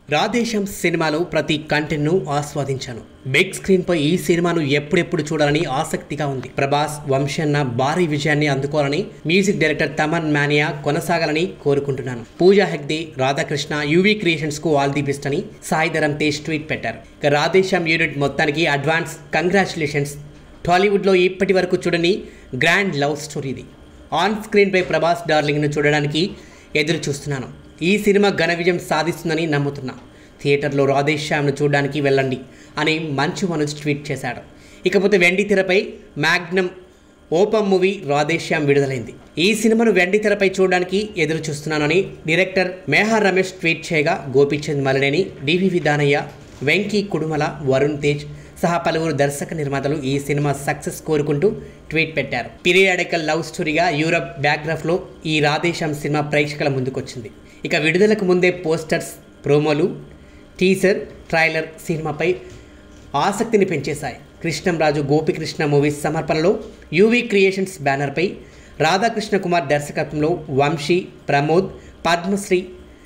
రాధేశం సినిమాలో ప్రతి కంటెంట్ను ఆస్వాదించాను. బిగ్ స్క్రీన్పై ఈ సినిమాను ఎప్పుడెప్పుడు చూడాలని ఆసక్తిగా ఉంది. ప్రభాస్, వంశన్న భారీ విజయాన్ని అందుకోవాలని, మ్యూజిక్ డైరెక్టర్ తమన్ మానియా కొనసాగాలని కోరుకుంటున్నాను. పూజా హెగ్డే, రాధాకృష్ణ, యూవీ క్రియేషన్స్కు ఆల్ ది బెస్ట్ అని సాయిధరం తేజ్ ట్వీట్ పెట్టారు. ఇక రాధేశం యూనిట్ మొత్తానికి అడ్వాన్స్ కంగ్రాచులేషన్స్. టాలీవుడ్లో ఇప్పటి వరకు చూడని గ్రాండ్ లవ్ స్టోరీ ఇది. ఆన్ స్క్రీన్పై ప్రభాస్ డార్లింగ్ను చూడడానికి ఎదురు చూస్తున్నాను. ఈ సినిమా ఘన విజయం సాధిస్తుందని నమ్ముతున్నా. థియేటర్లో రాధేశ్యామ్ను చూడడానికి వెళ్ళండి అని మంచు మనోజ్ ట్వీట్ చేశాడు. ఇకపోతే వెండి తెరపై మ్యాగ్నమ్ ఓపెన్ మూవీ రాధేశ్యామ్ విడుదలైంది. ఈ సినిమాను వెండి తెరపై చూడడానికి ఎదురు చూస్తున్నానని డైరెక్టర్ మేహర్ రమేష్ ట్వీట్ చేయగా, గోపీచంద్ మలనేని, డివివి దానయ్య, వెంకీ కుడుమల, వరుణ్ తేజ్ సహా పలువురు దర్శక నిర్మాతలు ఈ సినిమా సక్సెస్ కోరుకుంటూ ట్వీట్ పెట్టారు. పీరియాడికల్ లవ్ స్టోరీగా యూరప్ బ్యాక్గ్రాఫ్లో ఈ రాధేశ్యామ్ సినిమా ప్రేక్షకుల ముందుకొచ్చింది. ఇక విడుదలకు ముందే పోస్టర్స్, ప్రోమోలు, టీజర్, ట్రైలర్ సినిమాపై ఆసక్తిని పెంచేశాయి. కృష్ణంరాజు గోపికృష్ణ మూవీస్ సమర్పణలో యూవీ క్రియేషన్స్ బ్యానర్పై రాధాకృష్ణ కుమార్ దర్శకత్వంలో వంశీ, ప్రమోద్, పద్మశ్రీ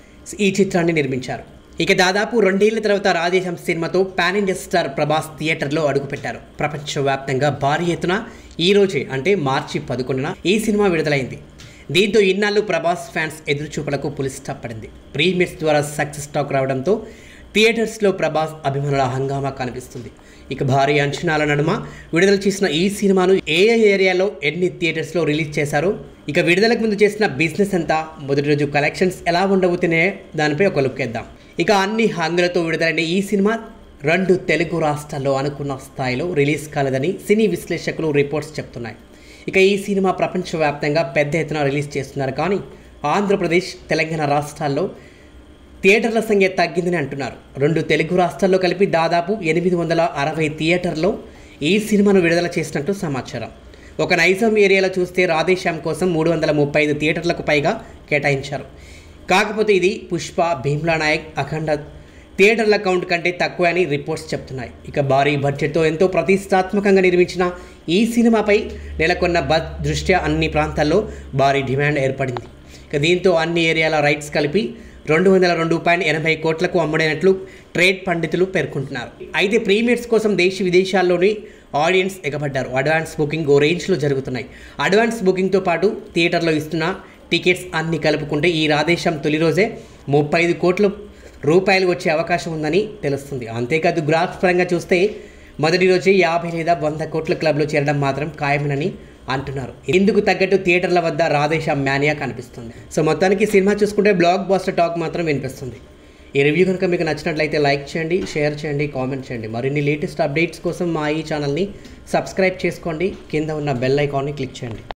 ఈ చిత్రాన్ని నిర్మించారు. ఇక దాదాపు 2 ఏళ్ల తర్వాత రాధేశం సినిమాతో పాన్ ఇండియా స్టార్ ప్రభాస్ థియేటర్లో అడుగుపెట్టారు. ప్రపంచవ్యాప్తంగా భారీ ఎత్తున ఈ రోజే అంటే మార్చి 11న ఈ సినిమా విడుదలైంది. దీంతో ఇన్నాళ్ళు ప్రభాస్ ఫ్యాన్స్ ఎదురుచూపులకు పులి స్టాప్ పడింది. ప్రీమియర్స్ ద్వారా సక్సెస్ టాక్ రావడంతో థియేటర్స్లో ప్రభాస్ అభిమానుల హంగామా కనిపిస్తుంది. ఇక భారీ అంచనాల నడుమ విడుదల చేసిన ఈ సినిమాను ఏ ఏరియాలో ఎన్ని థియేటర్స్లో రిలీజ్ చేశారో, ఇక విడుదలకు ముందు చేసిన బిజినెస్ అంతా, మొదటి రోజు కలెక్షన్స్ ఎలా ఉండబోతున్నాయో దానిపై ఒక లుక్ వేద్దాం. ఇక అన్ని హంగులతో విడుదలైన ఈ సినిమా 2 తెలుగు రాష్ట్రాల్లో అనుకున్న స్థాయిలో రిలీజ్ కాలేదని సినీ విశ్లేషకులు రిపోర్ట్స్ చెప్తున్నాయి. ఇక ఈ సినిమా ప్రపంచవ్యాప్తంగా పెద్ద ఎత్తున రిలీజ్ చేస్తున్నారు. కానీ ఆంధ్రప్రదేశ్, తెలంగాణ రాష్ట్రాల్లో థియేటర్ల సంఖ్య తగ్గిందని అంటున్నారు. 2 తెలుగు రాష్ట్రాల్లో కలిపి దాదాపు 860 థియేటర్లో ఈ సినిమాను విడుదల చేసినట్టు సమాచారం. ఒక నైజాం ఏరియాలో చూస్తే రాధేశ్యామ్ కోసం 335 థియేటర్లకు పైగా కేటాయించారు. కాకపోతే ఇది పుష్ప, భీమ్లా నాయక్, అఖండ థియేటర్ల కౌంట్ కంటే తక్కువ అని రిపోర్ట్స్ చెప్తున్నాయి. ఇక భారీ బడ్జెట్తో ఎంతో ప్రతిష్టాత్మకంగా నిర్మించిన ఈ సినిమాపై నెలకొన్న బజ్ దృష్ట్యా అన్ని ప్రాంతాల్లో భారీ డిమాండ్ ఏర్పడింది. ఇక దీంతో అన్ని ఏరియాల రైట్స్ కలిపి 202.80 కోట్లకు అమ్ముడైనట్లు ట్రేడ్ పండితులు పేర్కొంటున్నారు. అయితే ప్రీమియర్స్ కోసం దేశ విదేశాల్లోని ఆడియన్స్ ఎగబడ్డారు. అడ్వాన్స్ బుకింగ్ ఓ రేంజ్లో జరుగుతున్నాయి. అడ్వాన్స్ బుకింగ్తో పాటు థియేటర్లో ఇస్తున్న టికెట్స్ అన్ని కలుపుకుంటే ఈ రాధేశం తొలి రోజే 35 కోట్ల రూపాయలు వచ్చే అవకాశం ఉందని తెలుస్తుంది. అంతేకాదు గ్రాఫ్స్ పరంగా చూస్తే మొదటి రోజే 50 లేదా 100 కోట్ల క్లబ్లో చేరడం మాత్రం ఖాయమని అంటున్నారు. ఇందుకు తగ్గట్టు థియేటర్ల వద్ద రాధేశం మ్యానియా కనిపిస్తుంది. సో మొత్తానికి సినిమా చూసుకుంటే బ్లాక్ బాస్టర్ టాక్ మాత్రం వినిపిస్తుంది. ఈ రివ్యూ కనుక మీకు నచ్చినట్లయితే లైక్ చేయండి, షేర్ చేయండి, కామెంట్ చేయండి. మరిన్ని లేటెస్ట్ అప్డేట్స్ కోసం మా ఈ ఛానల్ని సబ్స్క్రైబ్ చేసుకోండి. కింద ఉన్న బెల్ ఐకాన్ని క్లిక్ చేయండి.